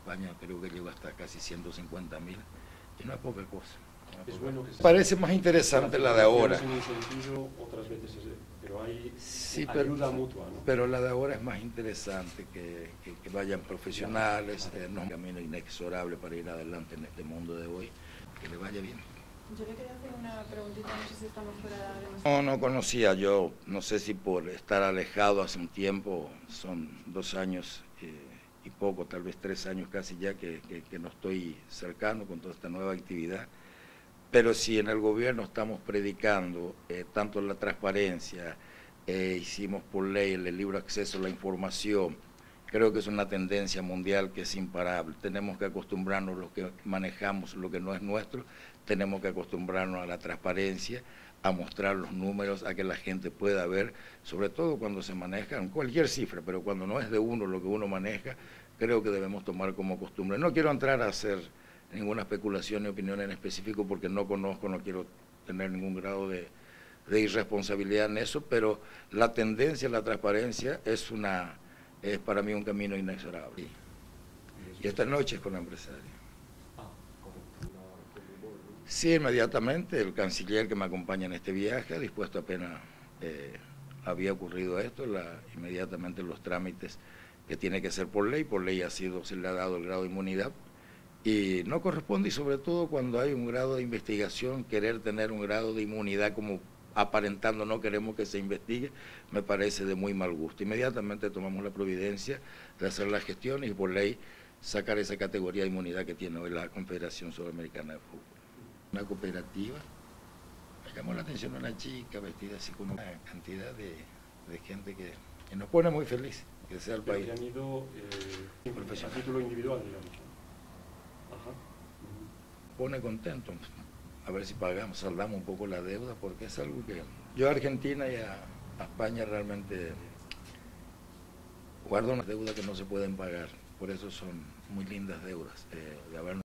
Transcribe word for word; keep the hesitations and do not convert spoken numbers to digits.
España creo que llegó hasta casi ciento cincuenta mil, y no es poca cosa. Es bueno que Parece más interesante la de ahora. En un sentido, otras veces es, pero hay sí, ayuda pero, mutua, ¿no? Pero la de ahora es más interesante, que, que, que vayan profesionales, eh, no es un camino inexorable para ir adelante en este mundo de hoy, que le vaya bien. Yo le quería hacer una preguntita, no sé si estamos fuera de... No, no conocía yo, no sé si por estar alejado hace un tiempo, son dos años eh, y poco, tal vez tres años casi ya que, que, que no estoy cercano con toda esta nueva actividad. Pero si en el gobierno estamos predicando eh, tanto la transparencia, eh, hicimos por ley el libre acceso a la información, creo que es una tendencia mundial que es imparable. Tenemos que acostumbrarnos, los que manejamos lo que no es nuestro, tenemos que acostumbrarnos a la transparencia, a mostrar los números, a que la gente pueda ver, sobre todo cuando se manejan cualquier cifra, pero cuando no es de uno lo que uno maneja, creo que debemos tomar como costumbre. No quiero entrar a hacer ninguna especulación ni opinión en específico porque no conozco, no quiero tener ningún grado de, de irresponsabilidad en eso, pero la tendencia a la transparencia es, una, es para mí un camino inexorable. Y esta noche es con la empresaria. Sí, inmediatamente el canciller que me acompaña en este viaje, dispuesto apenas eh, había ocurrido esto, la, inmediatamente los trámites que tiene que ser por ley, por ley ha sido, se le ha dado el grado de inmunidad, y no corresponde, y sobre todo cuando hay un grado de investigación, querer tener un grado de inmunidad como aparentando no queremos que se investigue, me parece de muy mal gusto. Inmediatamente tomamos la providencia de hacer las gestiones y por ley sacar esa categoría de inmunidad que tiene hoy la Confederación Sudamericana de Fútbol. Una cooperativa, me llamó la atención una chica vestida así con una cantidad de, de gente que, que nos pone muy feliz que sea el Pero país. que han ido eh, a título individual, digamos. Ajá. Pone contento, a ver si pagamos, saldamos un poco la deuda, porque es algo que yo a Argentina y a, a España realmente guardo unas deudas que no se pueden pagar, por eso son muy lindas deudas, eh, de haber